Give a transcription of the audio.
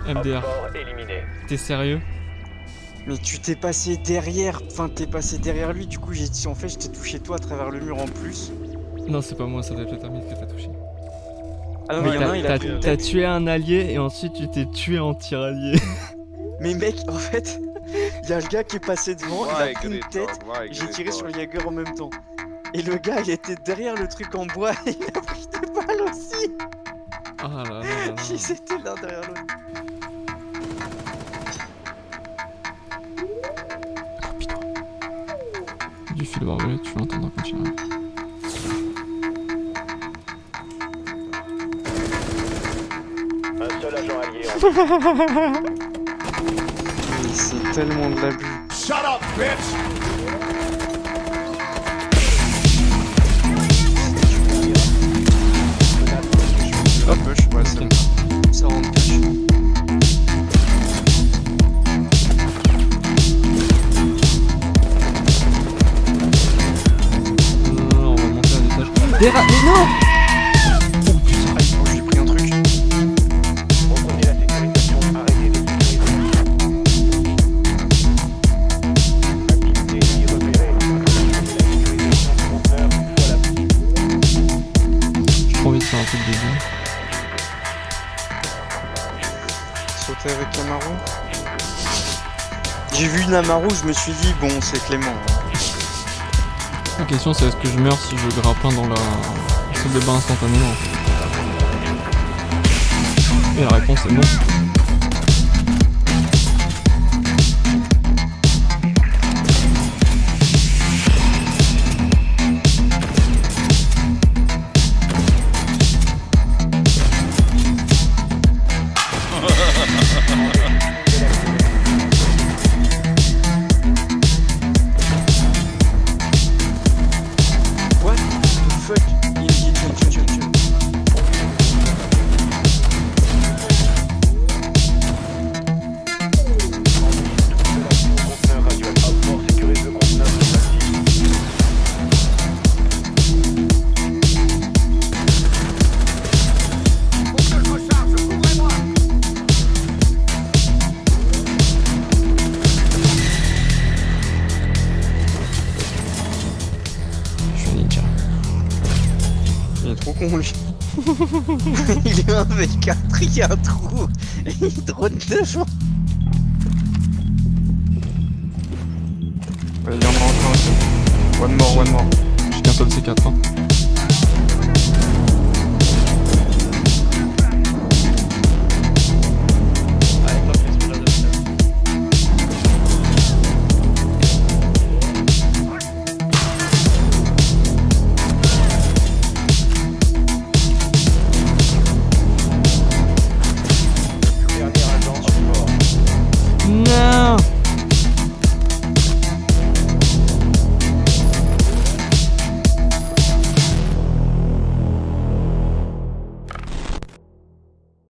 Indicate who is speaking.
Speaker 1: MDR.
Speaker 2: Fort éliminé.
Speaker 1: T'es sérieux?
Speaker 3: Mais tu t'es passé derrière, enfin t'es passé derrière lui, du coup j'ai dit en fait je t'ai touché toi à travers le mur en plus.
Speaker 1: Non, c'est pas moi, ça doit être le thermite que t'as touché.
Speaker 3: Ah non mais il y en a un il a pris une
Speaker 1: T'as
Speaker 3: tête.
Speaker 1: tué un allié et ensuite tu t'es tué en tir-allié.
Speaker 3: Mais mec en fait, il y a le gars qui est passé devant, il a pris une tête, j'ai tiré sur le Jaeger en même temps. Et le gars il était derrière le truc en bois et il a pris des balles aussi.
Speaker 1: Ah là là là là.
Speaker 3: Ils étaient l'un derrière l'autre.
Speaker 1: Du fil barbelé, tu l'entends quand tu arrives.
Speaker 2: Un seul agent allié en
Speaker 3: Mais c'est tellement de l'abus.
Speaker 2: Shut up, bitch!
Speaker 3: Hop, ouais, ça rentre cash.
Speaker 1: Non, on va monter à l'étage. Mais non!
Speaker 3: Oh putain, oh, j'ai pris un truc.
Speaker 2: Reprenez la sécurisation, arrêtez de sécuriser. Activité ennemie repérée. La sécurisation du conteneur, voilà.
Speaker 1: J'ai trop envie de faire un truc de début.
Speaker 3: Sauter avec Amaru. J'ai vu Namaru, je me suis dit bon c'est Clément.
Speaker 1: La question c'est est-ce que je meurs si je grappin dans la salle de bain instantanément? Et la réponse est non.
Speaker 3: What the fuck? Tiens.
Speaker 2: Conteneur radioactif. Outboard sécurise le conteneur radioactif.
Speaker 1: Je suis un ninja.
Speaker 3: Il est trop con lui. Il est un V4, il y a un trou. Et il drone devant. Il y en a encore aussi. One more.
Speaker 1: J'ai qu'un seul C4. Hein.